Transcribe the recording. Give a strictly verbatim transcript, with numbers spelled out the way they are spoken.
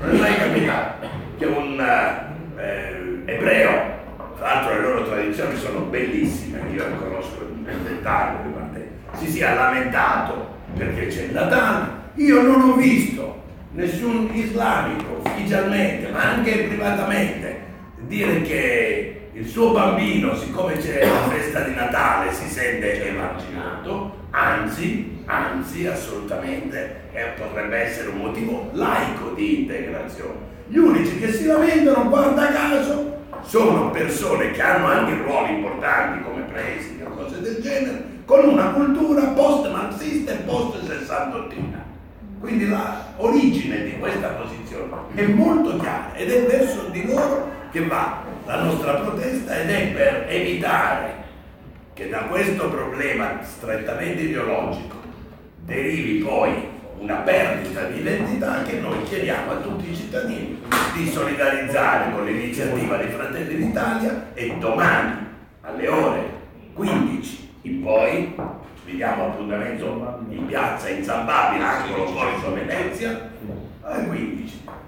Non è mai capitato che un eh, ebreo, tra l'altro le loro tradizioni sono bellissime, io le conosco nel dettaglio, si sia lamentato perché c'è il Natale. Io non ho visto nessun islamico ufficialmente, ma anche privatamente, dire che il suo bambino, siccome c'è la festa di Natale, si sente emarginato, anzi, anzi, assolutamente, eh, potrebbe essere un motivo laico di integrazione. Gli unici che si lamentano, guarda caso, sono persone che hanno anche ruoli importanti come presidi o cose del genere, con una cultura post-marxista e post-sessantottina. Quindi l'origine di questa posizione è molto chiara ed è verso di loro che va la nostra protesta, ed è per evitare che da questo problema strettamente ideologico derivi poi una perdita di identità, che noi chiediamo a tutti i cittadini di solidarizzare con l'iniziativa di Fratelli d'Italia, e domani alle ore quindici in poi vi diamo appuntamento in piazza in San Babila, angolo Corso Venezia, alle quindici.